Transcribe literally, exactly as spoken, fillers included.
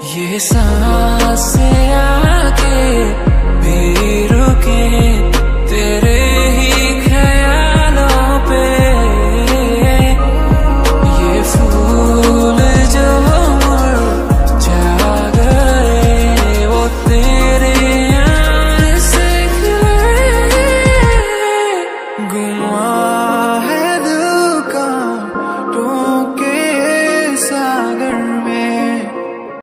ये सांसे आके भी रुके तेरे ही ख्यालों पे। ये फूल जो मुरझा गए वो तेरे यार से खिले। गुमा